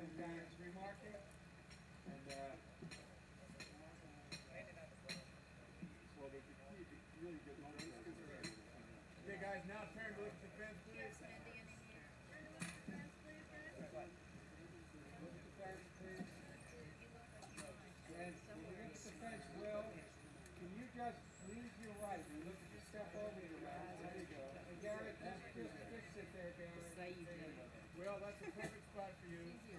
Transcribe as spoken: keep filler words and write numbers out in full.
some kind of remarking. And, uh, well, there's a key, really good moment. Okay, guys, now turn to look at the fence, please. Yes, Mindy, in here. Look at the fence, please, guys. Look at the fence, please. And when you look at the fence, Will, can you just lean to your right and look at the step over your right? There you go. And Garrett, just, just, just sit there, Garrett. Say you did. Will, that's a perfect spot for you.